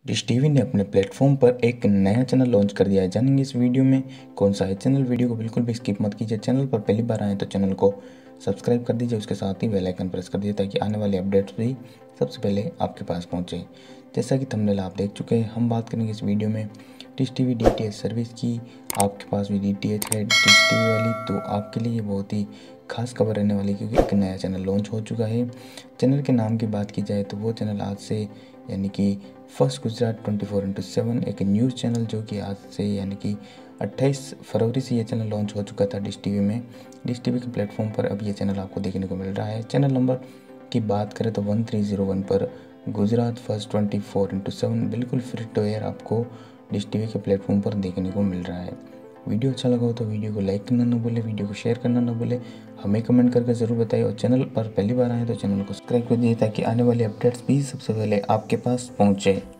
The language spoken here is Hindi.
डिश टीवी ने अपने प्लेटफॉर्म पर एक नया चैनल लॉन्च कर दिया है। जानेंगे इस वीडियो में कौन सा है चैनल। वीडियो को बिल्कुल भी स्किप मत कीजिए। चैनल पर पहली बार आए तो चैनल को सब्सक्राइब कर दीजिए, उसके साथ ही बेल आइकन प्रेस कर दीजिए ताकि आने वाले अपडेट्स भी सबसे पहले आपके पास पहुंचे। जैसा कि थंबनेल आप देख चुके हैं, हम बात करेंगे इस वीडियो में डिश टीवी DTH सर्विस की। आपके पास भी DTH है डिश टीवी वाली, तो आपके लिए ये बहुत ही खास खबर रहने वाली, क्योंकि एक नया चैनल लॉन्च हो चुका है। चैनल के नाम की बात की जाए तो वो चैनल आज से यानी कि फर्स्ट गुजरात 24/7 एक न्यूज़ चैनल, जो कि आज से यानी कि 28 फरवरी से ये चैनल लॉन्च हो चुका था डिश टीवी में। डिश टीवी के प्लेटफॉर्म पर अब ये चैनल आपको देखने को मिल रहा है। चैनल नंबर की बात करें तो 1301 पर गुजरात फर्स्ट 24/7 बिल्कुल फ्री टू एयर आपको डिश टीवी के प्लेटफॉर्म पर देखने को मिल रहा है। वीडियो अच्छा लगा हो तो वीडियो को लाइक करना ना भूले, वीडियो को शेयर करना ना भूले, हमें कमेंट करके ज़रूर बताइए। और चैनल पर पहली बार आए तो चैनल को सब्सक्राइब कर दीजिए ताकि आने वाले अपडेट्स भी सबसे पहले आपके पास पहुँचे।